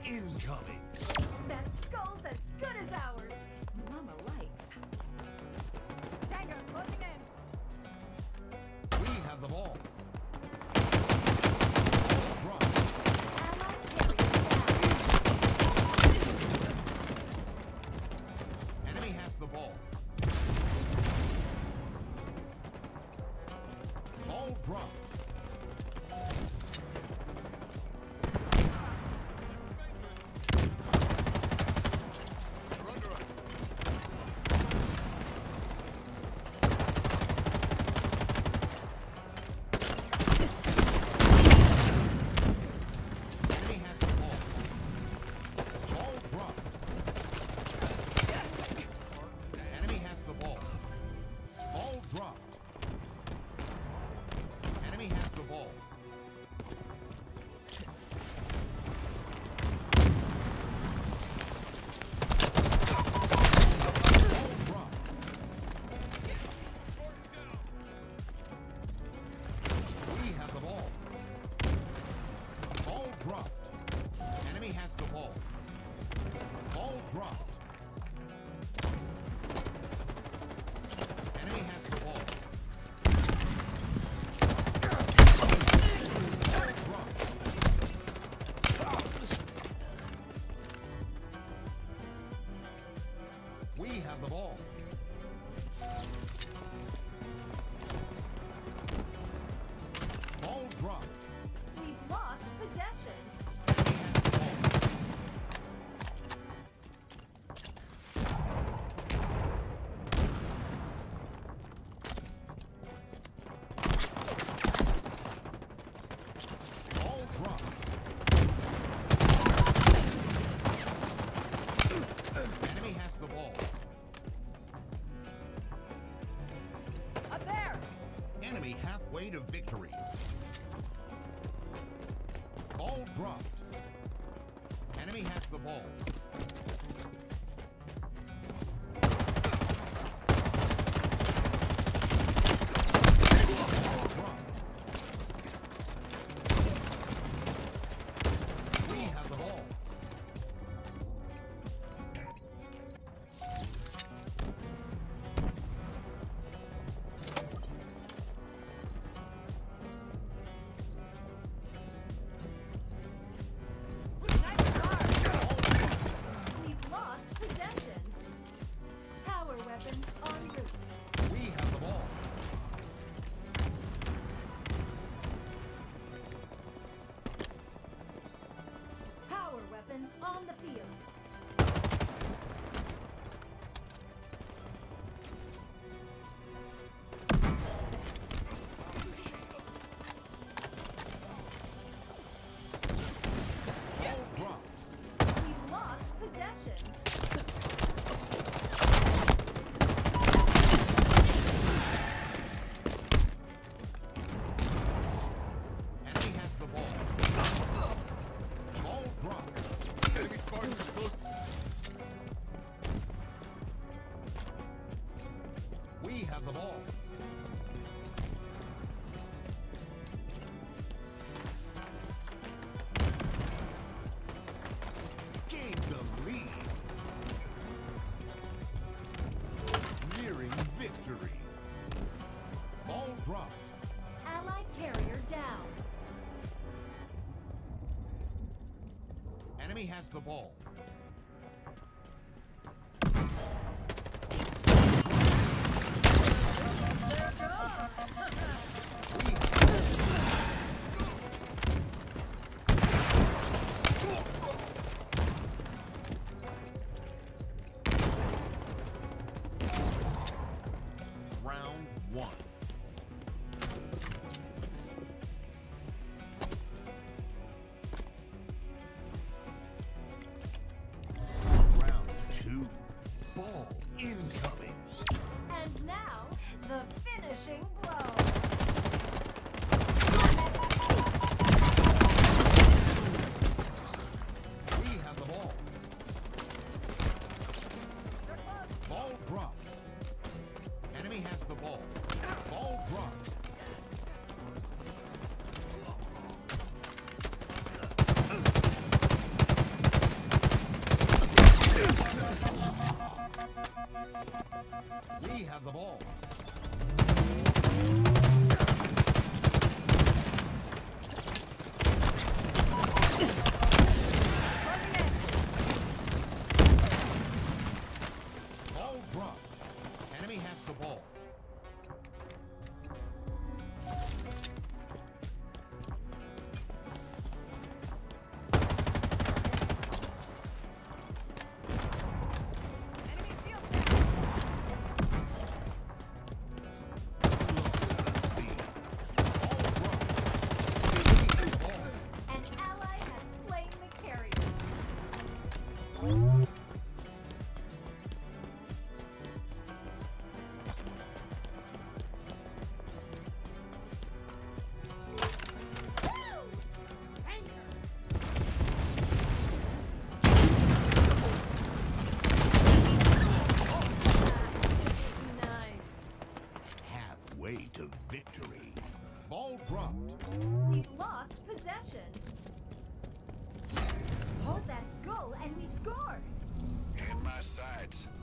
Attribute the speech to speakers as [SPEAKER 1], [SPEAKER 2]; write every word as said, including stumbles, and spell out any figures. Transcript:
[SPEAKER 1] incoming.
[SPEAKER 2] That skull's as good as ours. Mama likes.
[SPEAKER 3] Tango's closing in.
[SPEAKER 4] We have the ball. Ball
[SPEAKER 2] Allied carrier down.
[SPEAKER 4] Enemy has the ball. Ball dropped. We have the ball. Ball dropped.
[SPEAKER 2] We've lost possession.
[SPEAKER 4] Ball dropped. Enemy has the ball.
[SPEAKER 3] Up there.
[SPEAKER 4] Enemy halfway to victory. Ball dropped. Enemy has the ball. Ball dropped. We have the ball.
[SPEAKER 2] We've lost possession. Power weapons en route.
[SPEAKER 4] We have the ball.
[SPEAKER 2] Power weapons on the field.
[SPEAKER 4] Ball dropped.
[SPEAKER 2] We've lost possession.
[SPEAKER 4] Enemy has the ball. Ball dropped.
[SPEAKER 1] Enemy Spartans are close.
[SPEAKER 4] We have the ball. Gained the lead. Nearing victory. Ball dropped.
[SPEAKER 2] Allied carrier down.
[SPEAKER 4] Enemy has the ball. Round one.
[SPEAKER 2] possession. Hold that skull and we score.
[SPEAKER 1] In my sights.